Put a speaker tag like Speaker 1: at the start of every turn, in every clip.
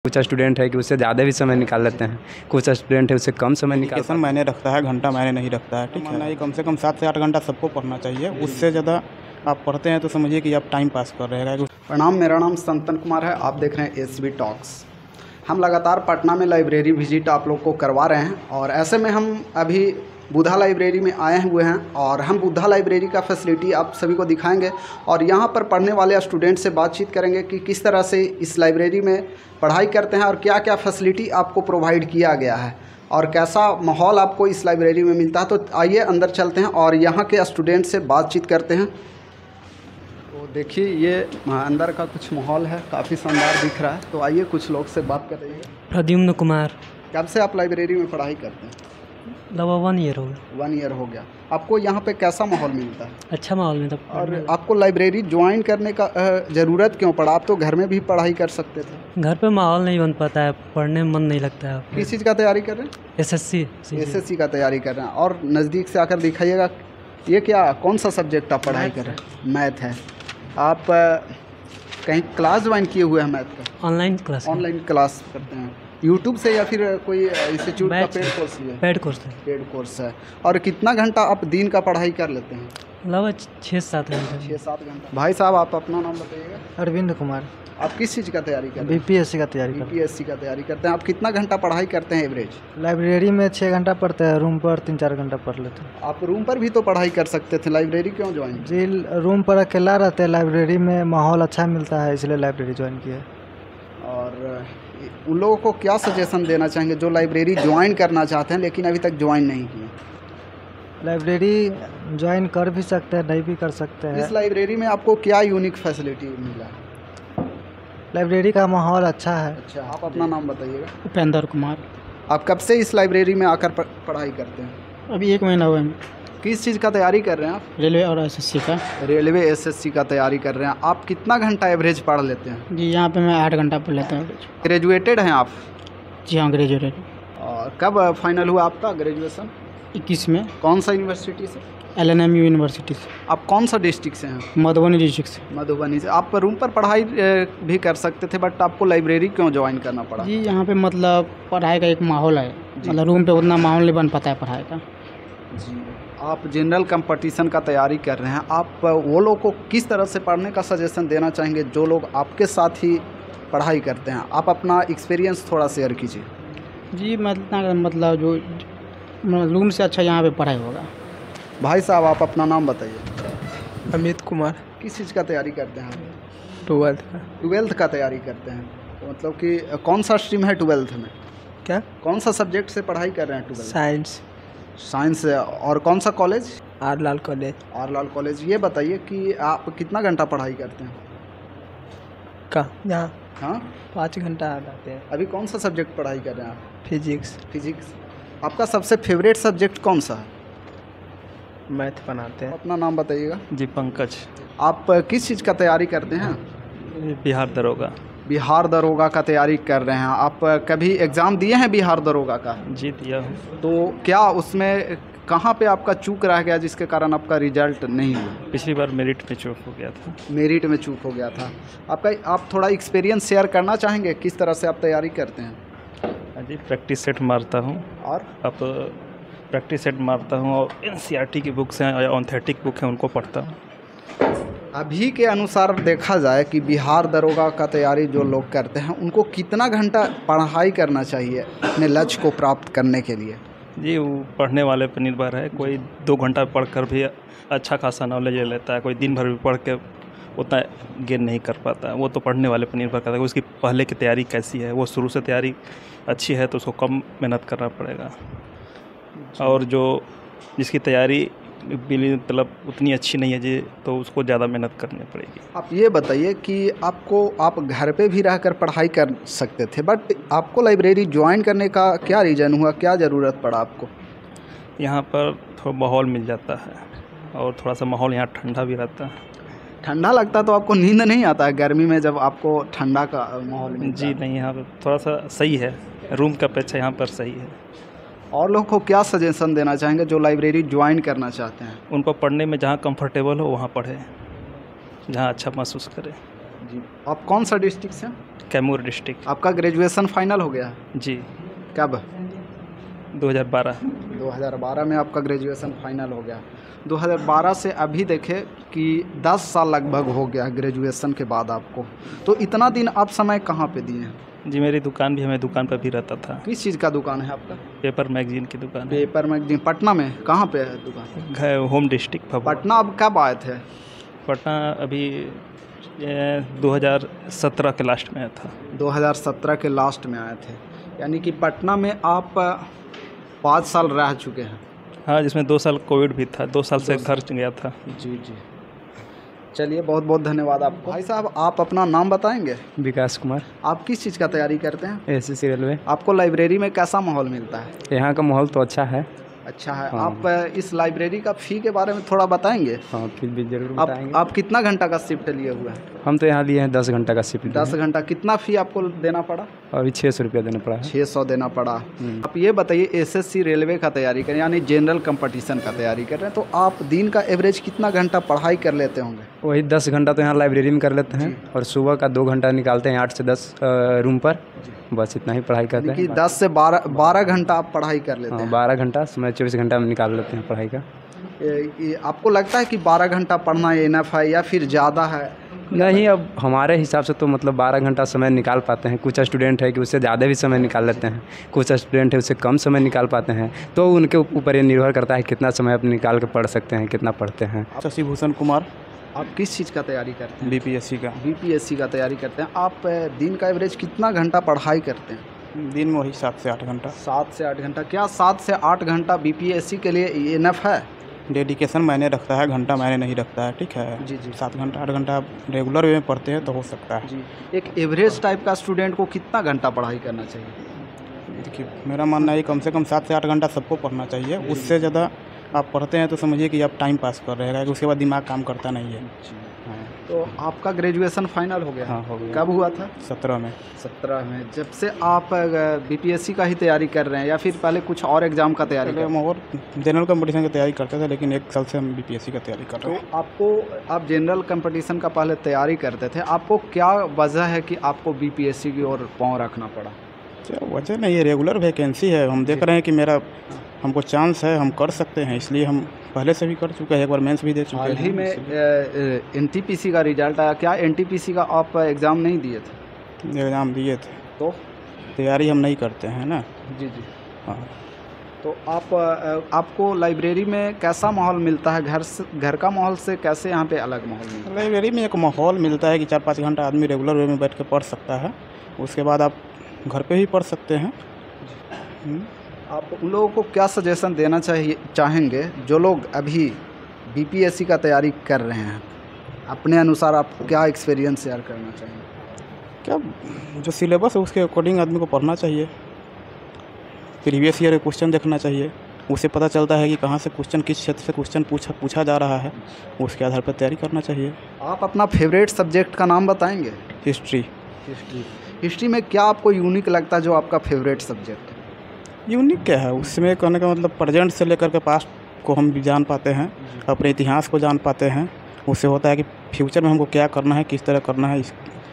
Speaker 1: कुछ स्टूडेंट है कि उससे ज़्यादा भी समय निकाल लेते हैं, कुछ स्टूडेंट है उससे कम समय निकाल।
Speaker 2: मायने रखता है, घंटा मायने नहीं रखता है। ठीक है, कम से कम 7 से 8 घंटा सबको पढ़ना चाहिए। उससे ज़्यादा आप पढ़ते हैं तो समझिए कि आप टाइम पास कर रहे हैं।
Speaker 3: प्रणाम, मेरा नाम संतन कुमार है। आप देख रहे हैं एसबी टॉक्स। हम लगातार पटना में लाइब्रेरी विजिट आप लोग को करवा रहे हैं और ऐसे में हम अभी बुधा लाइब्रेरी में आए हुए हैं और हम बुधा लाइब्रेरी का फैसिलिटी आप सभी को दिखाएंगे और यहाँ पर पढ़ने वाले स्टूडेंट से बातचीत करेंगे कि किस तरह से इस लाइब्रेरी में पढ़ाई करते हैं और क्या क्या फैसिलिटी आपको प्रोवाइड किया गया है और कैसा माहौल आपको इस लाइब्रेरी में मिलता है। तो आइए अंदर चलते हैं और यहाँ के स्टूडेंट से बातचीत करते हैं। तो देखिए ये अंदर का कुछ माहौल है, काफ़ी शानदार दिख रहा है। तो आइए कुछ लोग से बात कर रही है।
Speaker 4: प्रद्युम्न कुमार।
Speaker 3: कब से आप लाइब्रेरी में पढ़ाई करते हैं?
Speaker 4: लगभग 1 ईयर हो गया।
Speaker 3: 1 ईयर हो गया। आपको यहाँ पे कैसा माहौल मिलता है?
Speaker 4: अच्छा माहौल मिलता।
Speaker 3: और आपको लाइब्रेरी ज्वाइन करने का ज़रूरत क्यों पड़ा? आप तो घर में भी पढ़ाई कर सकते थे।
Speaker 4: घर पे माहौल नहीं बन पाता है, पढ़ने में मन नहीं लगता है।
Speaker 3: किस चीज़ का तैयारी कर रहे हैं?
Speaker 4: एसएससी
Speaker 3: का तैयारी कर रहे हैं। और नज़दीक से आकर दिखाइएगा, ये क्या कौन सा सब्जेक्ट आप पढ़ाई कर रहे हैं? मैथ है। आप कहीं क्लास ज्वाइन किए हुए हैं मैथ का?
Speaker 4: ऑनलाइन
Speaker 3: क्लास करते हैं यूट्यूब से या फिर कोई इंस्टीट्यूट का पेड कोर्स है?
Speaker 4: पेड कोर्स
Speaker 3: है। और कितना घंटा आप दिन का पढ़ाई कर लेते हैं?
Speaker 4: लगभग 6-7 घंटे।
Speaker 3: 6-7 घंटा। भाई साहब आप अपना नाम बताइएगा।
Speaker 5: अरविंद कुमार।
Speaker 3: आप किस चीज़ का तैयारी कर रहे हैं?
Speaker 5: बीपीएससी का तैयारी
Speaker 3: करते हैं। आप कितना घंटा पढ़ाई करते हैं एवरेज?
Speaker 5: लाइब्रेरी में 6 घंटा पढ़ते हैं, रूम पर 3-4 घंटा पढ़ लेते हैं।
Speaker 3: आप रूम पर भी तो पढ़ाई कर सकते थे, लाइब्रेरी क्यों ज्वाइन?
Speaker 5: जी, रूम पर अकेला रहते हैं, लाइब्रेरी में माहौल अच्छा मिलता है, इसलिए लाइब्रेरी ज्वाइन किया।
Speaker 3: और उन लोगों को क्या सजेशन देना चाहेंगे जो लाइब्रेरी ज्वाइन करना चाहते हैं लेकिन अभी तक ज्वाइन नहीं किए?
Speaker 5: लाइब्रेरी ज्वाइन कर भी सकते हैं, नहीं भी कर सकते हैं।
Speaker 3: इस लाइब्रेरी में आपको क्या यूनिक फैसिलिटी मिला?
Speaker 5: लाइब्रेरी का माहौल अच्छा है।
Speaker 3: अच्छा, आप अपना नाम बताइएगा।
Speaker 4: उपेंद्र कुमार।
Speaker 3: आप कब से इस लाइब्रेरी में आकर पढ़ाई करते हैं?
Speaker 4: अभी 1 महीना हुआ है।
Speaker 3: किस चीज़ का तैयारी कर रहे हैं आप?
Speaker 4: रेलवे और एसएससी का।
Speaker 3: रेलवे एसएससी का तैयारी कर रहे हैं। आप कितना घंटा एवरेज पढ़ लेते हैं?
Speaker 4: जी, यहाँ पे मैं 8 घंटा पढ़ लेता हूँ।
Speaker 3: ग्रेजुएटेड हैं आप?
Speaker 4: जी हाँ, ग्रेजुएटेड।
Speaker 3: और कब फाइनल हुआ आपका ग्रेजुएशन?
Speaker 4: 21 में।
Speaker 3: कौन सा यूनिवर्सिटी से?
Speaker 4: LNMU यूनिवर्सिटी से।
Speaker 3: आप कौन सा डिस्ट्रिक्ट से हैं?
Speaker 4: मधुबनी डिस्ट्रिक्ट से।
Speaker 3: मधुबनी से। आप रूम पर पढ़ाई भी कर सकते थे बट आपको लाइब्रेरी क्यों ज्वाइन करना पड़ा?
Speaker 4: जी, यहाँ पे मतलब पढ़ाई का एक माहौल है, मतलब रूम पे उतना माहौल नहीं बन पाता है पढ़ाई का।
Speaker 3: जी, आप जनरल कंपटीशन का तैयारी कर रहे हैं। आप वो लोग को किस तरह से पढ़ने का सजेशन देना चाहेंगे जो लोग आपके साथ ही पढ़ाई करते हैं? आप अपना एक्सपीरियंस थोड़ा शेयर कीजिए।
Speaker 4: जी, मतलब जो रूम से अच्छा यहाँ पे पढ़ाई होगा।
Speaker 3: भाई साहब आप अपना नाम बताइए।
Speaker 5: अमित कुमार।
Speaker 3: किस चीज़ का तैयारी करते हैं?
Speaker 5: 12th
Speaker 3: का तैयारी करते हैं। तो मतलब कि कौन सा स्ट्रीम है 12th में?
Speaker 5: क्या?
Speaker 3: कौन सा सब्जेक्ट से पढ़ाई कर रहे हैं 12th? साइंस। और कौन सा कॉलेज?
Speaker 5: Are Lal
Speaker 3: college. ये बताइए कि आप कितना घंटा पढ़ाई करते हैं?
Speaker 5: यहाँ
Speaker 3: हाँ,
Speaker 5: 5 घंटा आते हैं।
Speaker 3: अभी कौन सा सब्जेक्ट पढ़ाई कर रहे हैं आप?
Speaker 5: फिजिक्स।
Speaker 3: आपका सबसे फेवरेट सब्जेक्ट कौन सा है?
Speaker 5: मैथ बनाते हैं।
Speaker 3: अपना नाम बताइएगा।
Speaker 6: जी, पंकज।
Speaker 3: आप किस चीज़ का तैयारी करते हैं? बिहार दरोगा का तैयारी कर रहे हैं। आप कभी एग्ज़ाम दिए हैं बिहार दरोगा का?
Speaker 6: जी, दिया हूँ।
Speaker 3: तो क्या उसमें कहाँ पे आपका चूक रह गया जिसके कारण आपका रिजल्ट नहीं हुआ?
Speaker 6: पिछली बार मेरिट में चूक हो गया था। आप थोड़ा एक्सपीरियंस शेयर करना चाहेंगे किस तरह से आप तैयारी करते हैं? जी, प्रैक्टिस सेट मारता हूँ।
Speaker 3: और
Speaker 6: NCERT की बुक्स हैं या ऑथेंटिक बुक हैं उनको पढ़ता हूँ।
Speaker 3: अभी के अनुसार देखा जाए कि बिहार दरोगा का तैयारी जो लोग करते हैं उनको कितना घंटा पढ़ाई करना चाहिए अपने लक्ष्य को प्राप्त करने के लिए?
Speaker 6: जी, वो पढ़ने वाले पर निर्भर है। कोई 2 घंटा पढ़कर भी अच्छा खासा नॉलेज ले लेता है, कोई दिन भर भी पढ़ के उतना गेन नहीं कर पाता है। वो तो पढ़ने वाले पर निर्भर करता है उसकी पहले की तैयारी कैसी है। वो शुरू से तैयारी अच्छी है तो उसको कम मेहनत करना पड़ेगा, और जिसकी तैयारी मतलब उतनी अच्छी नहीं है जी तो उसको ज़्यादा मेहनत करनी पड़ेगी।
Speaker 3: आप ये बताइए कि आप घर पे भी रहकर पढ़ाई कर सकते थे बट आपको लाइब्रेरी ज्वाइन करने का क्या रीज़न हुआ, क्या ज़रूरत पड़ा आपको?
Speaker 6: यहाँ पर थोड़ा माहौल मिल जाता है और थोड़ा सा माहौल यहाँ ठंडा भी रहता है।
Speaker 3: ठंडा लगता तो आपको नींद नहीं आता है गर्मी में जब आपको ठंडा का माहौल मिलता?
Speaker 6: जी नहीं, यहाँ पर थोड़ा सा सही है, रूम का अपेक्षा यहाँ पर सही है।
Speaker 3: और लोग को क्या सजेशन देना चाहेंगे जो लाइब्रेरी ज्वाइन करना चाहते हैं?
Speaker 6: उनको पढ़ने में जहाँ कंफर्टेबल हो वहाँ पढ़े, जहाँ अच्छा महसूस करें।
Speaker 3: जी, आप कौन सा डिस्ट्रिक्ट से?
Speaker 6: कैमूर डिस्ट्रिक्ट।
Speaker 3: आपका ग्रेजुएशन फाइनल हो गया?
Speaker 6: जी।
Speaker 3: कब?
Speaker 6: 2012।
Speaker 3: 2012 में आपका ग्रेजुएशन फाइनल हो गया। 2012 से अभी देखें कि 10 साल लगभग हो गया ग्रेजुएशन के बाद आपको, तो इतना दिन आप समय कहाँ पे दिए हैं?
Speaker 6: जी, मेरी दुकान भी, मैं दुकान पर भी रहता था।
Speaker 3: किस चीज़ का दुकान है आपका?
Speaker 6: पेपर मैगजीन की दुकान है।
Speaker 3: Paper magazine. पटना में कहाँ पे है दुकान?
Speaker 6: Home district Bhabua.
Speaker 3: पटना अब कब आए थे?
Speaker 6: पटना अभी 2017 के लास्ट में आया था।
Speaker 3: 2017 के लास्ट में आए थे, यानी कि पटना में आप 5 साल रह चुके हैं।
Speaker 6: हाँ, जिसमें 2 साल कोविड भी था, 2 साल से घर गया था।
Speaker 3: जी जी, चलिए बहुत बहुत धन्यवाद आपको। भाई साहब, आप अपना नाम बताएंगे?
Speaker 1: विकास कुमार।
Speaker 3: आप किस चीज़ का तैयारी करते हैं?
Speaker 1: SSC railway.
Speaker 3: आपको लाइब्रेरी में कैसा माहौल मिलता है?
Speaker 1: यहाँ का माहौल तो अच्छा है।
Speaker 3: अच्छा है।
Speaker 1: हाँ।
Speaker 3: आप इस लाइब्रेरी का फ़ी के बारे में थोड़ा बताएंगे?
Speaker 1: हाँ, फिर भी जरूर बताएंगे।
Speaker 3: आप कितना घंटा का शिफ्ट लिए हुए हैं?
Speaker 1: हम तो यहाँ लिए हैं 10 घंटा का शिफ्ट।
Speaker 3: 10 घंटा। कितना फ़ी आपको देना पड़ा?
Speaker 1: अभी 600 रुपया देना पड़ा है।
Speaker 3: 600 देना पड़ा। आप ये बताइए, एसएससी रेलवे का तैयारी करें यानी जनरल कंपटीशन का तैयारी कर रहे हैं, तो आप दिन का एवरेज कितना घंटा पढ़ाई कर लेते होंगे?
Speaker 1: वही 10 घंटा तो यहाँ लाइब्रेरी में कर लेते हैं, और सुबह का 2 घंटा निकालते हैं 8 से 10 रूम पर। बस इतना ही पढ़ाई करते
Speaker 3: कि
Speaker 1: हैं।
Speaker 3: 10 से 12 घंटा आप पढ़ाई कर लेते हैं।
Speaker 1: 12 घंटा, समय 24 घंटा में निकाल लेते हैं पढ़ाई का।
Speaker 3: आपको लगता है कि 12 घंटा पढ़ना इनफ है या फिर ज़्यादा है?
Speaker 1: नहीं, अब हमारे हिसाब से तो मतलब 12 घंटा समय निकाल पाते हैं। कुछ स्टूडेंट है कि उससे ज़्यादा भी समय निकाल लेते हैं, कुछ स्टूडेंट है उससे कम समय निकाल पाते हैं। तो उनके ऊपर ये निर्भर करता है कितना समय आप निकाल के पढ़ सकते हैं, कितना पढ़ते हैं।
Speaker 2: शशि भूषण कुमार।
Speaker 3: आप किस चीज़ का तैयारी करते हैं?
Speaker 2: बीपीएससी का।
Speaker 3: बीपीएससी का तैयारी करते हैं। आप दिन का एवरेज कितना घंटा पढ़ाई करते हैं?
Speaker 2: दिन में वही 7 से 8 घंटा।
Speaker 3: 7 से 8 घंटा। क्या 7 से 8 घंटा बीपीएससी के लिए इनफ है?
Speaker 2: डेडिकेशन मायने रखता है, घंटा मायने नहीं रखता है। ठीक है
Speaker 3: जी जी।
Speaker 2: 7 घंटा 8 घंटा आप रेगुलर वे में पढ़ते हैं तो हो सकता है।
Speaker 3: जी। एक एवरेज टाइप का स्टूडेंट को कितना घंटा पढ़ाई करना चाहिए?
Speaker 2: देखिए, मेरा मानना है कम से कम 7 से 8 घंटा सबको पढ़ना चाहिए। उससे ज़्यादा आप पढ़ते हैं तो समझिए कि आप टाइम पास कर रहे हैं, उसके बाद दिमाग काम करता नहीं है। हाँ।
Speaker 3: तो आपका ग्रेजुएशन फाइनल हो गया?
Speaker 2: हाँ, हो गया।
Speaker 3: कब हुआ था?
Speaker 2: 17 में।
Speaker 3: 17 में। जब से आप बीपीएससी का ही तैयारी कर रहे हैं या फिर पहले कुछ और एग्ज़ाम का तैयारी कर रहे हैं?
Speaker 2: हम और जनरल कंपटीशन की तैयारी करते थे, लेकिन 1 साल से हम बीपीएससी का तैयारी कर रहे हैं।
Speaker 3: तो आप जनरल कंपटीशन का पहले तैयारी करते थे, आपको क्या वजह है कि आपको बीपीएससी की ओर पाँव रखना पड़ा?
Speaker 2: क्या वजह नहीं है, रेगुलर वैकेंसी है। हम देख रहे हैं कि हमको चांस है, हम कर सकते हैं, इसलिए हम पहले से भी कर चुके हैं। एक बार मेंस भी दे चुके हैं।
Speaker 3: हाल ही में एनटीपीसी का रिजल्ट आया, क्या एनटीपीसी का आप एग्ज़ाम नहीं दिए थे?
Speaker 2: एग्ज़ाम दिए थे।
Speaker 3: तो
Speaker 2: तैयारी हम नहीं करते हैं ना।
Speaker 3: जी जी।
Speaker 2: हाँ।
Speaker 3: तो आपको लाइब्रेरी में कैसा माहौल मिलता है? घर का माहौल से कैसे यहाँ पे अलग माहौल मिलता है?
Speaker 2: लाइब्रेरी में एक माहौल मिलता है कि 4-5 घंटा आदमी रेगुलर वे में बैठ के पढ़ सकता है। उसके बाद आप घर पे ही पढ़ सकते हैं।
Speaker 3: आप उन लोगों को क्या सजेशन देना चाहेंगे जो लोग अभी बीपीएससी का तैयारी कर रहे हैं? अपने अनुसार आप क्या एक्सपीरियंस शेयर करना चाहेंगे?
Speaker 2: क्या जो सिलेबस है उसके अकॉर्डिंग आदमी को पढ़ना चाहिए। प्रीवियस ईयर के क्वेश्चन देखना चाहिए, उससे पता चलता है कि कहाँ से क्वेश्चन, किस क्षेत्र से क्वेश्चन पूछा जा रहा है, उसके आधार पर तैयारी करना चाहिए।
Speaker 3: आप अपना फेवरेट सब्जेक्ट का नाम बताएंगे?
Speaker 2: हिस्ट्री।
Speaker 3: हिस्ट्री में क्या आपको यूनिक लगता है जो आपका फेवरेट सब्जेक्ट है?
Speaker 2: यूनिक क्या है उसमें कहने का मतलब, प्रेजेंट से लेकर के पास्ट को हम भी जान पाते हैं, अपने इतिहास को जान पाते हैं। उससे होता है कि फ्यूचर में हमको क्या करना है, किस तरह करना है।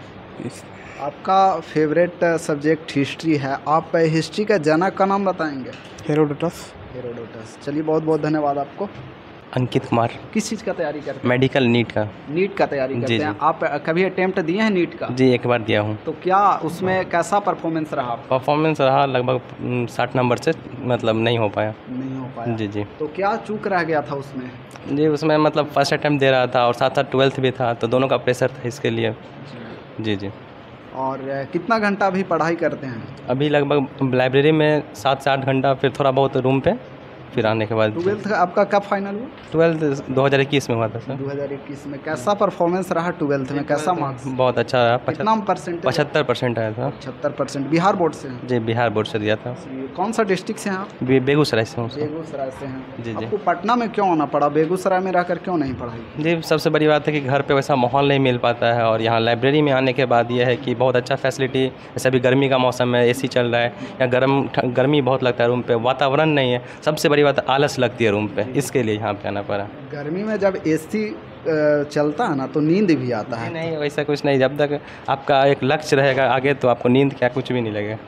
Speaker 3: आपका फेवरेट सब्जेक्ट हिस्ट्री है। आप हिस्ट्री का जनक का नाम बताएंगे?
Speaker 2: हेरोडोटस।
Speaker 3: चलिए बहुत बहुत धन्यवाद आपको।
Speaker 7: अंकित कुमार।
Speaker 3: किस चीज़ का तैयारी करते हैं?
Speaker 7: मेडिकल नीट का।
Speaker 3: नीट का तैयारी करते
Speaker 7: जी,
Speaker 3: हैं। आप कभी अटेम्प्ट दिए हैं नीट का?
Speaker 7: जी, एक बार दिया हूँ।
Speaker 3: तो क्या उसमें कैसा परफॉर्मेंस रहा?
Speaker 7: परफॉर्मेंस रहा लगभग 60 नंबर से, मतलब नहीं हो पाया।
Speaker 3: नहीं हो पाया।
Speaker 7: जी जी।
Speaker 3: तो क्या चूक रह गया था उसमें?
Speaker 7: जी, उसमें मतलब फर्स्ट अटैम्प्ट दे रहा था और साथ साथ 12th भी था, तो दोनों का प्रेशर था इसके लिए। जी जी।
Speaker 3: और कितना घंटा अभी पढ़ाई करते हैं?
Speaker 7: अभी लगभग लाइब्रेरी में 7 से 8 घंटा, फिर थोड़ा बहुत रूम पे, फिर आने के बाद।
Speaker 3: 12th आपका कब फाइनल हुआ?
Speaker 7: 12th 2021 में हुआ था सर।
Speaker 3: 2021 में। कैसा परफॉर्मेंस रहा 12th में? कैसा मार्क्स?
Speaker 7: बहुत अच्छा रहा।
Speaker 3: कितना परसेंट?
Speaker 7: 75% आया था।
Speaker 3: 75%। बिहार बोर्ड से हैं?
Speaker 7: जी, बिहार बोर्ड से दिया था।
Speaker 3: कौन सा डिस्ट्रिक्ट से हैं आप?
Speaker 7: बेगूसराय से हूँ सर।
Speaker 3: बेगूसराय से हैं।
Speaker 7: जी जी।
Speaker 3: आपको पटना में क्यों आना पड़ा? बेगूसराय में रहकर क्यों नहीं पढ़ाई?
Speaker 7: जी, सबसे बड़ी बात है कि घर पे वैसा माहौल नहीं मिल पाता है, और यहाँ लाइब्रेरी में आने के बाद ये है कि बहुत अच्छा फैसिलिटी, जैसे अभी गर्मी का मौसम है, एसी चल रहा है, या गर्मी बहुत लगता है रूम पे, वातावरण नहीं है। सबसे बड़ी बात आलस लगती है रूम पे, इसके लिए यहाँ पे आना पड़ा।
Speaker 3: गर्मी में जब एसी चलता है ना तो नींद भी आता है।
Speaker 7: नहीं वैसा कुछ नहीं, जब तक आपका एक लक्ष्य रहेगा आगे तो आपको नींद क्या कुछ भी नहीं लगेगा।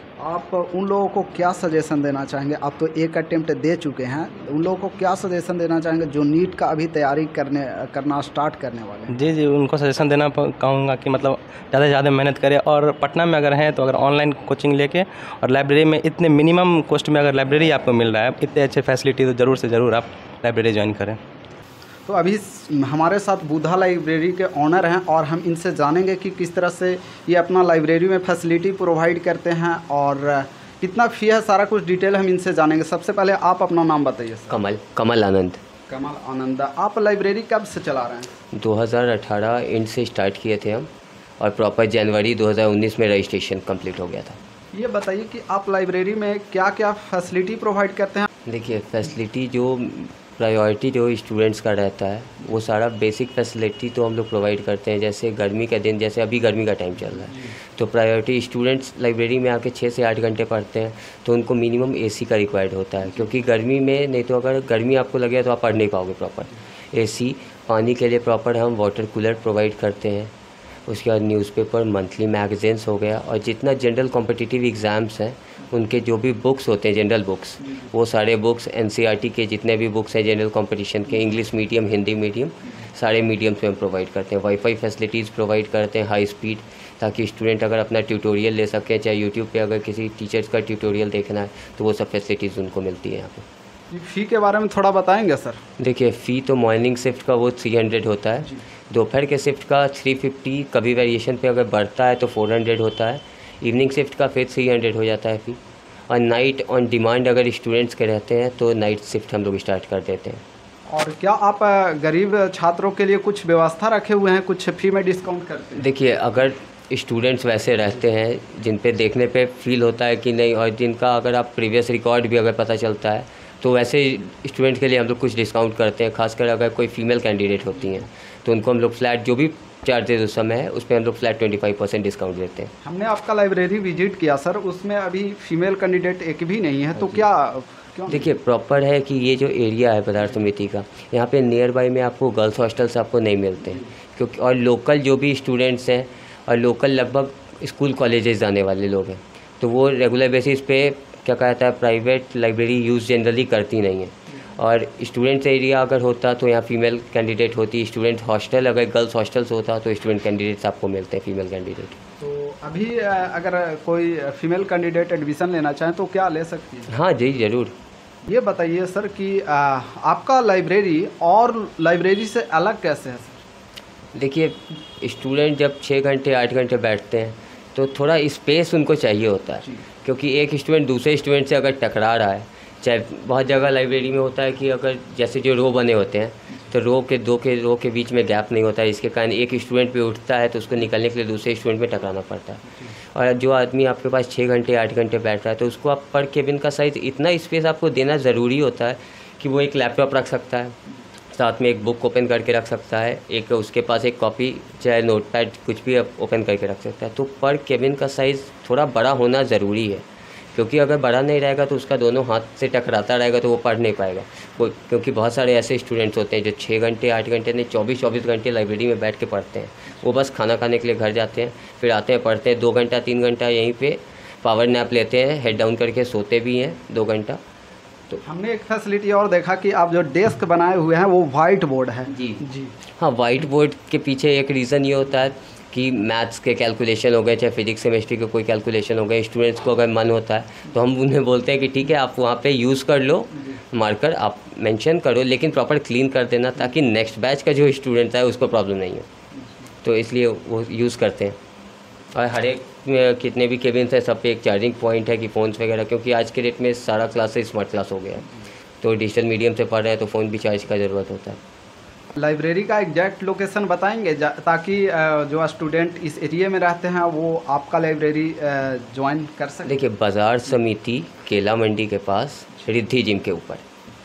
Speaker 3: आप उन लोगों को क्या सजेशन देना चाहेंगे? आप तो एक अटेम्प्ट दे चुके हैं, उन लोगों को क्या सजेशन देना चाहेंगे जो नीट का अभी तैयारी करना स्टार्ट करने वाले हैं?
Speaker 7: जी उनको सजेशन देना कहूँगा कि मतलब ज़्यादा से ज़्यादा मेहनत करें, और पटना में अगर हैं तो अगर ऑनलाइन कोचिंग लेके और लाइब्रेरी में इतने मिनिमम कॉस्ट में अगर लाइब्रेरी आपको मिल रहा है, इतने अच्छे फैसिलिटी, तो ज़रूर से ज़रूर आप लाइब्रेरी ज्वाइन करें।
Speaker 3: तो अभी हमारे साथ बुधा लाइब्रेरी के ऑनर हैं और हम इनसे जानेंगे कि किस तरह से ये अपना लाइब्रेरी में फैसिलिटी प्रोवाइड करते हैं और कितना फ़ी है, सारा कुछ डिटेल हम इनसे जानेंगे। सबसे पहले आप अपना नाम बताइए सर।
Speaker 8: कमल आनंद।
Speaker 3: कमल आनंद, आप लाइब्रेरी कब से चला रहे हैं?
Speaker 8: 2018 एंड से स्टार्ट किए थे हम, और प्रॉपर जनवरी 2019 में रजिस्ट्रेशन कंप्लीट हो गया था।
Speaker 3: ये बताइए कि आप लाइब्रेरी में क्या क्या फैसिलिटी प्रोवाइड करते हैं?
Speaker 8: देखिए फैसिलिटी जो प्रायोरिटी जो स्टूडेंट्स का रहता है वो सारा बेसिक फैसिलिटी तो हम लोग प्रोवाइड करते हैं। जैसे गर्मी का दिन, जैसे अभी गर्मी का टाइम चल रहा है, तो प्रायोरिटी स्टूडेंट्स लाइब्रेरी में आके 6 से 8 घंटे पढ़ते हैं, तो उनको मिनिमम एसी का रिक्वायर्ड होता है, क्योंकि गर्मी में नहीं तो अगर गर्मी आपको लगे तो आप पढ़ नहीं पाओगे प्रॉपर। एसी, पानी के लिए प्रॉपर हम वाटर कूलर प्रोवाइड करते हैं। उसके बाद न्यूज़पेपर, मंथली मैगजीन्स हो गया, और जितना जनरल कॉम्पिटिटिव एग्ज़ाम्स हैं उनके जो भी बुक्स होते हैं, जनरल बुक्स, वो सारे बुक्स एनसीईआरटी के जितने भी बुक्स हैं जनरल कंपटीशन के, इंग्लिश मीडियम, हिंदी मीडियम, सारे मीडियम्स में हम प्रोवाइड करते हैं। वाईफाई फैसिलिटीज़ प्रोवाइड करते हैं हाई स्पीड, ताकि स्टूडेंट अगर अपना ट्यूटोरियल ले सकें, चाहे यूट्यूब पे अगर किसी टीचर्स का ट्यूटोरियल देखना है तो वो सब फैसिलिटीज़ उनको मिलती है यहाँ पर।
Speaker 3: फ़ी के बारे में थोड़ा बताएंगे सर?
Speaker 8: देखिए फ़ी तो मॉर्निंग शिफ्ट का वो 300 होता है, दोपहर के शिफ्ट का 350, कभी वेरिएशन पे अगर बढ़ता है तो 400 होता है, इवनिंग शिफ्ट का फिर 300 हो जाता है फ़ी, और नाइट ऑन डिमांड अगर स्टूडेंट्स के रहते हैं तो नाइट शिफ्ट हम लोग स्टार्ट कर देते हैं।
Speaker 3: और क्या आप गरीब छात्रों के लिए कुछ व्यवस्था रखे हुए हैं, कुछ फ़ी में डिस्काउंट करते हैं?
Speaker 8: देखिए अगर स्टूडेंट्स वैसे रहते हैं जिन पे देखने पे फील होता है कि नहीं, और जिनका अगर आप प्रीवियस रिकॉर्ड भी अगर पता चलता है, तो वैसे स्टूडेंट के लिए हम लोग कुछ डिस्काउंट करते हैं। खासकर अगर कोई फीमेल कैंडिडेट होती हैं तो उनको हम लोग फ्लैट जो भी चार्जेज उस समय है उस पर हम लोग फ्लैट 25% डिस्काउंट देते हैं।
Speaker 3: हमने आपका लाइब्रेरी विजिट किया सर, उसमें अभी फीमेल कैंडिडेट एक भी नहीं है, तो क्या क्यों?
Speaker 8: देखिए प्रॉपर है कि ये जो एरिया है पदार्थ समिति का, यहाँ पे नियर बाई में आपको गर्ल्स हॉस्टल्स आपको नहीं मिलते हैं, क्योंकि और लोकल जो भी स्टूडेंट्स हैं और लोकल लगभग स्कूल कॉलेजेस जाने वाले लोग हैं, तो वो रेगुलर बेसिस पे क्या कहता है प्राइवेट लाइब्रेरी यूज़ जनरली करती नहीं है। और स्टूडेंट्स एरिया अगर होता तो यहाँ फीमेल कैंडिडेट होती, स्टूडेंट हॉस्टल अगर गर्ल्स हॉस्टल्स होता तो स्टूडेंट कैंडिडेट्स आपको मिलते हैं फीमेल कैंडिडेट।
Speaker 3: तो अभी अगर कोई फीमेल कैंडिडेट एडमिशन लेना चाहें तो क्या ले सकती है?
Speaker 8: हाँ जी ज़रूर।
Speaker 3: ये बताइए सर कि आपका लाइब्रेरी और लाइब्रेरी से अलग कैसे है सर?
Speaker 8: देखिए स्टूडेंट जब 6 घंटे 8 घंटे बैठते हैं तो थोड़ा स्पेस उनको चाहिए होता है, क्योंकि एक स्टूडेंट दूसरे स्टूडेंट से अगर टकरा रहा है, चाहे बहुत जगह लाइब्रेरी में होता है कि अगर जैसे जो रो बने होते हैं तो रो के बीच में गैप नहीं होता है, इसके कारण एक स्टूडेंट पे उठता है तो उसको निकलने के लिए दूसरे स्टूडेंट में टकराना पड़ता है। और जो आदमी आपके पास 6 घंटे 8 घंटे बैठ रहा है तो उसको आप पर केबिन का साइज़ इतना स्पेस आपको देना ज़रूरी होता है कि वो एक लैपटॉप रख सकता है, साथ में एक बुक ओपन करके रख सकता है, एक उसके पास एक कॉपी चाहे नोटपैड कुछ भी ओपन करके रख सकता है। तो पर केबिन का साइज़ थोड़ा बड़ा होना ज़रूरी है, क्योंकि अगर बड़ा नहीं रहेगा तो उसका दोनों हाथ से टकराता रहेगा तो वो पढ़ नहीं पाएगा। वो क्योंकि बहुत सारे ऐसे स्टूडेंट्स होते हैं जो 6 घंटे 8 घंटे नहीं 24 घंटे लाइब्रेरी में बैठ के पढ़ते हैं। वो बस खाना खाने के लिए घर जाते हैं, फिर आते हैं पढ़ते हैं, 2 घंटा 3 घंटा यहीं पे पावर नैप लेते हैं, हेड डाउन करके सोते भी हैं 2 घंटा।
Speaker 3: तो हमने एक फैसिलिटी और देखा कि आप जो डेस्क बनाए हुए हैं वो वाइट बोर्ड है।
Speaker 8: जी जी हाँ, वाइट बोर्ड के पीछे एक रीज़न ये होता है कि मैथ्स के कैलकुलेशन हो गए, चाहे फिजिक्स केमिस्ट्री के कोई कैलकुलेशन हो गए, स्टूडेंट्स को अगर मन होता है तो हम उन्हें बोलते हैं कि ठीक है आप वहाँ पे यूज़ कर लो, मार्कर आप मेंशन करो, लेकिन प्रॉपर क्लीन कर देना ताकि नेक्स्ट बैच का जो स्टूडेंट है उसको प्रॉब्लम नहीं हो। तो इसलिए वो यूज़ करते हैं। और हर एक कितने भी केबिन्स है सब पे एक चार्जिंग पॉइंट है कि फ़ोन्स वगैरह, क्योंकि आज के डेट में सारा क्लास से स्मार्ट क्लास हो गया है, तो डिजिटल मीडियम से पढ़ रहे हैं तो फ़ोन भी चार्ज का ज़रूरत होता है।
Speaker 3: लाइब्रेरी का एग्जैक्ट लोकेशन बताएंगे ताकि जो स्टूडेंट इस एरिया में रहते हैं वो आपका लाइब्रेरी ज्वाइन कर सकें?
Speaker 8: देखिए बाज़ार समिति केला मंडी के पास रिद्धि जिम के ऊपर।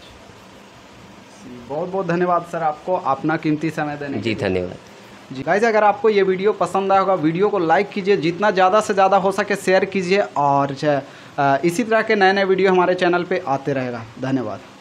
Speaker 3: बहुत बहुत धन्यवाद सर आपको अपना कीमती समय देने के लिए।
Speaker 8: जी धन्यवाद
Speaker 3: जी गाइस, अगर आपको ये वीडियो पसंद आया होगा वीडियो को लाइक कीजिए, जितना ज़्यादा से ज़्यादा हो सके शेयर कीजिए, और इसी तरह के नए नए वीडियो हमारे चैनल पे आते रहेगा। धन्यवाद।